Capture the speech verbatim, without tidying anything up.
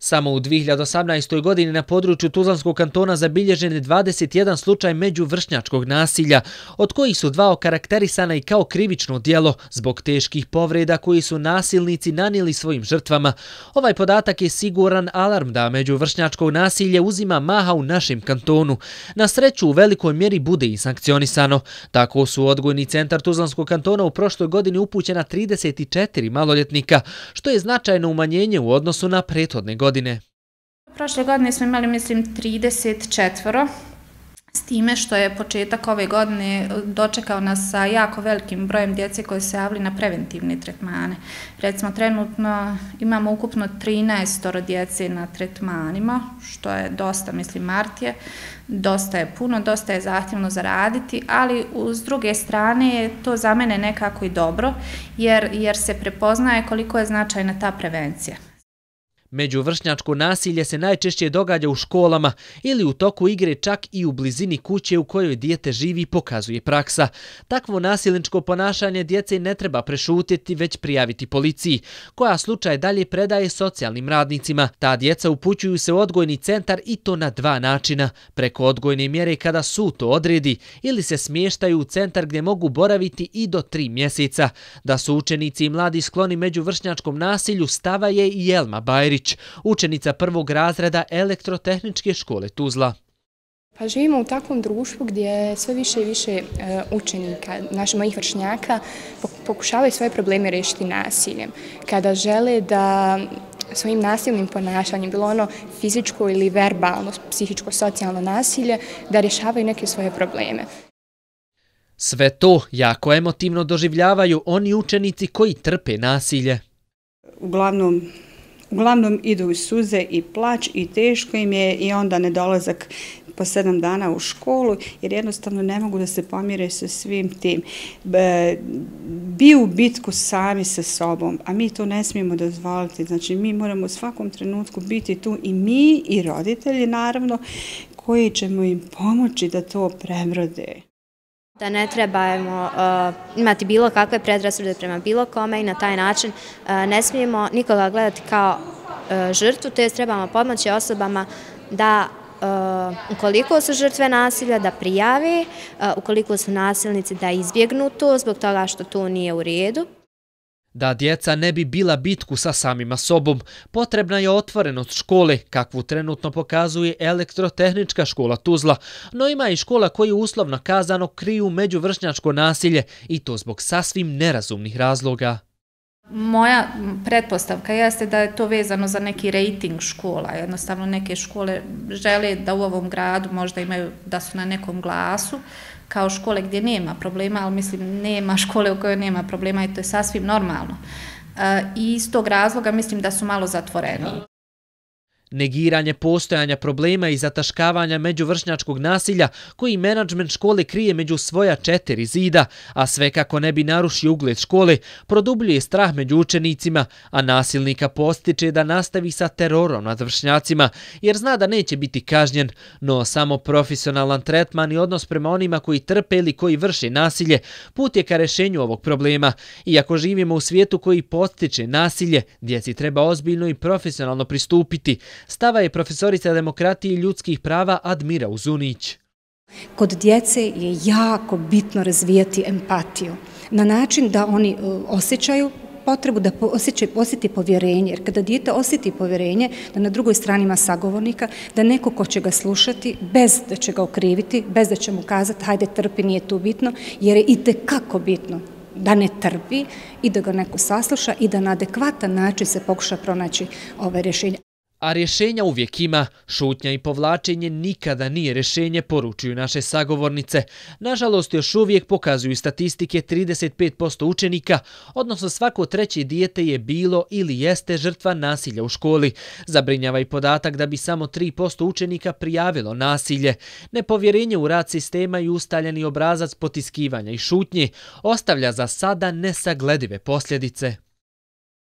Samo u dvije hiljade osamnaestoj. godini na području Tuzlanskog kantona zabilježen je dvadeset jedan slučaj međuvršnjačkog nasilja, od kojih su dva okarakterisana i kao krivično djelo zbog teških povreda koji su nasilnici nanijeli svojim žrtvama. Ovaj podatak je siguran alarm da međuvršnjačko nasilje uzima maha u našem kantonu. Na sreću u velikoj mjeri bude i sankcionisano. Tako su u odgojni centar Tuzlanskog kantona u prošloj godini upućena trideset četiri maloljetnika, što je značajno umanjenje u odnosu na prethodne godine. Prošle godine smo imali, mislim, trideset četiri, s time što je početak ove godine dočekao nas sa jako velikim brojem djece koji se javili na preventivne tretmane. Recimo, trenutno imamo ukupno trinaest djece na tretmanima, što je dosta, mislim, mart je, dosta je puno, dosta je zahtjevno za raditi, ali s druge strane je to za mene nekako i dobro, jer, jer se prepoznaje koliko je značajna ta prevencija. Međuvršnjačko nasilje se najčešće događa u školama ili u toku igre, čak i u blizini kuće u kojoj dijete živi, pokazuje praksa. Takvo nasilničko ponašanje djece ne treba prešutjeti, već prijaviti policiji, koja slučaj dalje predaje socijalnim radnicima. Ta djeca upućuju se u odgojni centar i to na dva načina: preko odgojne mjere kada sud to odredi, ili se smještaju u centar gdje mogu boraviti i do tri mjeseca. Da su učenici i mladi skloni međuvršnjačkom nasilju stava je i Elma Bajrić, učenica prvog razreda Elektrotehničke škole Tuzla. Pa živimo u takvom društvu gdje sve više i više učenika, naših mojih vršnjaka, pokušavaju svoje probleme riješiti nasiljem. Kada žele da svojim nasilnim ponašanjem, bilo ono fizičko ili verbalno, psihičko, socijalno nasilje, da rješavaju neke svoje probleme. Sve to jako emotivno doživljavaju oni učenici koji trpe nasilje. Uglavnom, Uglavnom idu i suze i plać i teško im je i onda nedolazak po sedam dana u školu, jer jednostavno ne mogu da se pomire sa svim tim. Biju u bitku sami sa sobom, a mi to ne smijemo dozvoliti. Znači, mi moramo u svakom trenutku biti tu i mi i roditelji, naravno, koji ćemo im pomoći da to prebrode. Da ne trebamo uh, imati bilo kakve predrasude prema bilo kome i na taj način uh, ne smijemo nikoga gledati kao uh, žrtvu, to jest trebamo pomoći osobama da uh, ukoliko su žrtve nasilja da prijave, uh, ukoliko su nasilnici da izbjegnu to zbog toga što to nije u redu. Da djeca ne bi bila bitku sa samima sobom, potrebna je otvorenost škole, kakvu trenutno pokazuje Elektrotehnička škola Tuzla, no ima i škola koji uslovno kazano kriju međuvršnjačko nasilje, i to zbog sasvim nerazumnih razloga. Moja pretpostavka jeste da je to vezano za neki rating škola. Jednostavno neke škole žele da u ovom gradu možda imaju, da su na nekom glasu, kao škole gdje nema problema, ali mislim nema škole u kojoj nema problema i to je sasvim normalno. I iz tog razloga mislim da su malo zatvoreni. Negiranje postojanja problema i zataškavanja međuvršnjačkog nasilja koji menadžment škole krije među svoja četiri zida, a sve kako ne bi narušio ugled škole, produbljuje strah među učenicima, a nasilnika postiče da nastavi sa terorom nad vršnjacima, jer zna da neće biti kažnjen, no samo profesionalan tretman i odnos prema onima koji trpe ili koji vrše nasilje put je ka rješenju ovog problema. Iako živimo u svijetu koji postiče nasilje, djeci treba ozbiljno i profesionalno pristupiti, stava je profesorica demokratije i ljudskih prava Admira Uzunić. Kod djece je jako bitno razvijati empatiju na način da oni osjećaju potrebu da osjeti povjerenje, jer kada dijete osjeti povjerenje da na drugoj strani ima sagovornika, da neko ko će ga slušati bez da će ga okriviti, bez da će mu kazati hajde trpi, nije tu bitno, jer je itekako bitno da ne trpi i da ga neko sasluša i da na adekvatan način se pokuša pronaći ove rješenja. A rješenja uvijek ima. Šutnja i povlačenje nikada nije rješenje, poručuju naše sagovornice. Nažalost, još uvijek pokazuju statistike trideset pet posto učenika, odnosno svako treće dijete je bilo ili jeste žrtva nasilja u školi. Zabrinjava i podatak da bi samo tri posto učenika prijavilo nasilje. Nepovjerenje u rad sistema i ustaljeni obrazac potiskivanja i šutnje ostavlja za sada nesagledive posljedice.